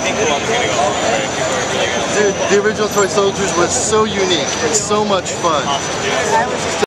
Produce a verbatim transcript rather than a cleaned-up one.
think we're all gonna go. Right? People are really gonna. Dude, the original Toy Soldiers was so unique. It's so much fun. Awesome, dude.